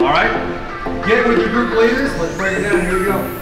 All right? Get with your group leaders. Let's break it down. Here we go.